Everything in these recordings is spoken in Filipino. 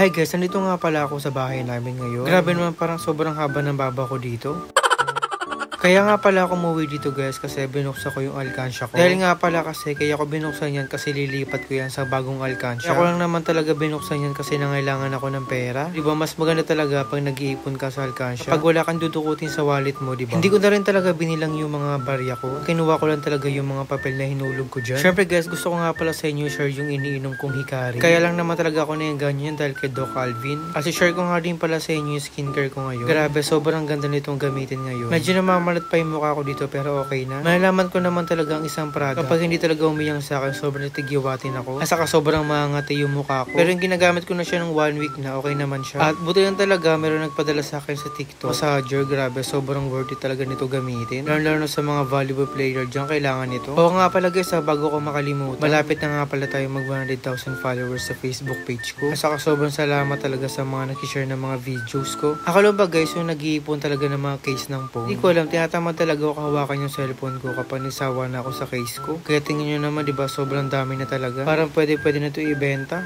Hi guys, nandito nga pala ako sa bahay namin ngayon. Grabe naman, parang sobrang haba ng baba ko dito. Kaya nga pala ako umuwi dito guys kasi binuksan ko yung alkansya ko. Dahil nga pala kasi kaya ko binuksan yan kasi lilipat ko yan sa bagong alkansya. Ako lang naman talaga binuksan yan kasi nangailangan ako ng pera. Diba mas maganda talaga pag nag-iipon ka sa alkansya. Pag wala kang dudukutin sa wallet mo, diba? Hindi ko na rin talaga binilang yung mga barya ko. Kinuha ko lang talaga yung mga papel na hinulog ko dyan. Syempre guys, gusto ko nga pala sa inyo share yung iniinom kong hikari. Kaya lang naman talaga ako na yung ganyan dahil kay Doc Alvin. Kasi share ko nga din pala sa inyo yung skincare ko ngayon. Grabe, sobrang ganda nitong gamitin ngayon. Medyo namamalat pa yung mukha ko dito pero okay na. Malalaman ko naman talaga ang isang product. Kapag hindi talaga umiyang sa akin, sobrang natigiwatin ako. At saka sobrang mangati yung mukha ko. Pero yung ginagamit ko na siya ng 1 week na, okay naman siya. At buti lang talaga, meron nagpadala sa akin sa TikTok. Massager, grabe, sobrang worth it talaga nito gamitin. Lalo na sa mga volleyball player dyan, kailangan nito. Oo nga pala guys, bago ko makalimutan, malapit na nga pala tayo mag 100,000 followers sa Facebook page ko. At saka sobrang salamat talaga sa mga nakishare ng mga videos ko. Ako lang ba guys, yung nag-iipon talaga ng mga case ng phone. Hindi ko alam, tinatamad talaga ako hawakan yung cellphone ko kapag nisawa na ako sa case ko. Kaya tingin nyo naman, diba, sobrang dami na talaga. Parang pwede na ito ibenta.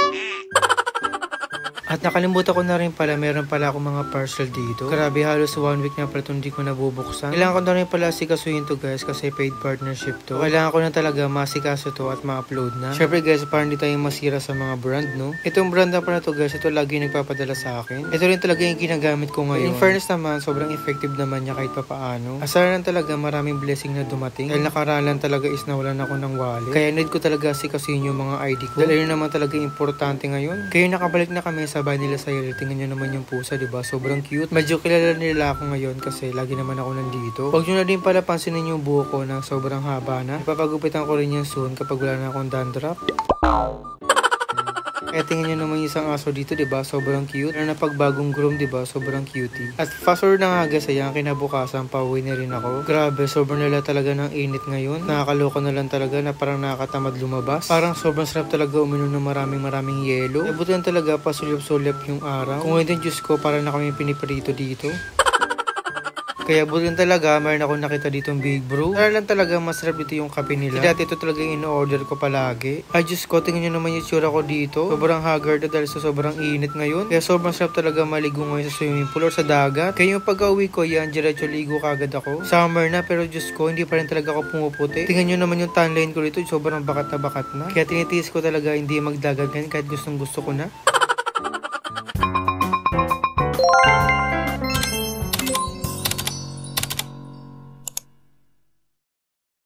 At nakalimutan ko na rin pala, meron pala akong mga parcel dito. Grabe, halos 1 week na pala ito hindi ko nabubuksan. Kailangan ko na rin pala sikasuhin to guys kasi paid partnership to. Kailangan ko na talaga masikaso to at ma-upload na. Syempre guys, para hindi tayo masira sa mga brand, no? Itong brand na pala to guys, ito lagi nagpapadala sa akin. Ito rin talaga yung ginagamit ko ngayon. In fairness naman, sobrang effective naman niya kahit papaano. Asara lang talaga, maraming blessing na dumating. Dahil nakaralan talaga is nawalan ako ng wallet. Kaya need ko talaga sikasuhin yung mga ID ko. Dahil yun naman talaga importante ngayon. Kaya nakabalik na kami sa bahay nila sa iyo. Tingnan nyo naman yung pusa, diba? Sobrang cute. Medyo kilala nila ako ngayon kasi lagi naman ako nandito. Huwag nyo na din pala pansinin yung buhok ko na sobrang haba na. Ipapagupitan ko rin yan soon kapag wala na akong dandruff. Kaya tingnan nyo naman yung isang aso dito, diba? Sobrang cute. Pero na pagbagong groom, diba? Sobrang cutie. At fast forward na nga guys, ayan, kinabukasan, pauwi na rin ako. Grabe, sobrang nila talaga ng init ngayon. Nakakaloka na lang talaga na parang nakakatamad lumabas. Parang sobrang sarap talaga uminom ng maraming yelo. E buti lang talaga, pasulyap-sulyap yung araw. Kung ngayon Diyos ko, parang na kami piniprito dito. Kaya buti talaga, mayroon ako nakita ditong Big Brew. Tara lang talaga, masarap dito yung kape nila. Dati ito talaga yung in-order ko palagi. Ay Diyos ko, tingnan nyo naman yung tsura ko dito. Sobrang haggard na dahil sa sobrang init ngayon. Kaya sobrang sarap talaga maligo ngayon sa swimming pool or sa dagat. Kaya yung pag-uwi ko yan, diretso ligo kagad ako. Summer na pero Diyos ko, hindi pa rin talaga ako pumuputi. Tingnan nyo naman yung tan line ko dito, sobrang bakat na bakat na. Kaya tinitiis ko talaga hindi magdagat kahit gustong gusto ko na.